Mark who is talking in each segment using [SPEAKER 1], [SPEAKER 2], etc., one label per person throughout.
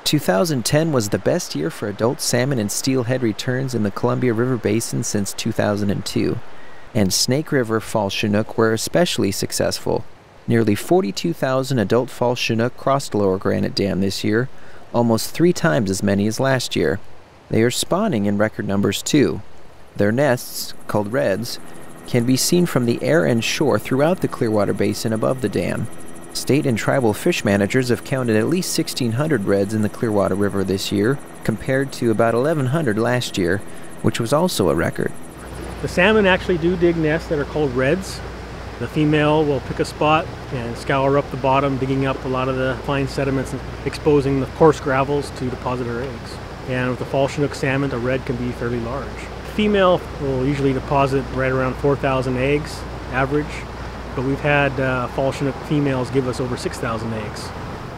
[SPEAKER 1] 2010 was the best year for adult salmon and steelhead returns in the Columbia River Basin since 2002, and Snake River fall chinook were especially successful. Nearly 42,000 adult fall chinook crossed Lower Granite Dam this year, almost 3 times as many as last year. They are spawning in record numbers too. Their nests, called redds, can be seen from the air and shore throughout the Clearwater Basin above the dam. State and tribal fish managers have counted at least 1,600 redds in the Clearwater River this year, compared to about 1,100 last year, which was also a record.
[SPEAKER 2] The salmon actually do dig nests that are called redds. The female will pick a spot and scour up the bottom, digging up a lot of the fine sediments and exposing the coarse gravels to deposit her eggs. And with the fall chinook salmon, a redd can be fairly large. Female will usually deposit right around 4,000 eggs, average, but we've had fall chinook females give us over 6,000 eggs.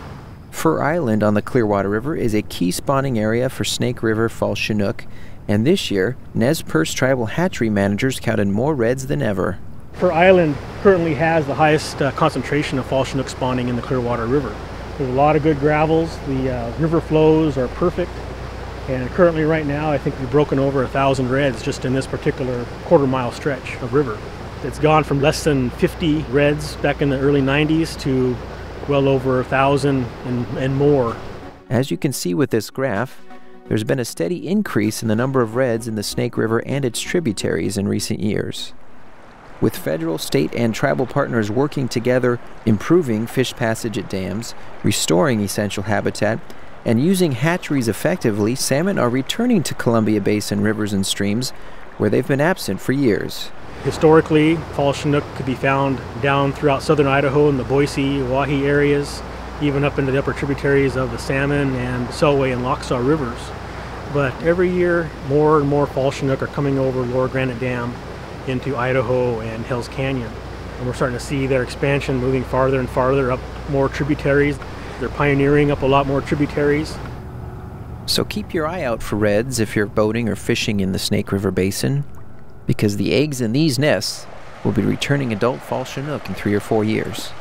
[SPEAKER 1] Fur Island on the Clearwater River is a key spawning area for Snake River fall chinook, and this year, Nez Perce tribal hatchery managers counted more redds than ever.
[SPEAKER 2] Fur Island currently has the highest concentration of fall chinook spawning in the Clearwater River. There's a lot of good gravels, the river flows are perfect, and currently right now I think we've broken over 1,000 redds just in this particular quarter-mile stretch of river. It's gone from less than 50 redds back in the early 90s to well over 1,000 and more.
[SPEAKER 1] As you can see with this graph, there's been a steady increase in the number of redds in the Snake River and its tributaries in recent years. With federal, state, and tribal partners working together, improving fish passage at dams, restoring essential habitat, and using hatcheries effectively, salmon are returning to Columbia Basin rivers and streams where they've been absent for years.
[SPEAKER 2] Historically, fall chinook could be found down throughout southern Idaho in the Boise, Oahe areas, even up into the upper tributaries of the Salmon and Selway and Lochsaw rivers. But every year, more and more fall chinook are coming over Lower Granite Dam into Idaho and Hells Canyon. And we're starting to see their expansion moving farther and farther up more tributaries. They're pioneering up a lot more tributaries.
[SPEAKER 1] So keep your eye out for redds if you're boating or fishing in the Snake River Basin, because the eggs in these nests will be returning adult fall chinook in 3 or 4 years.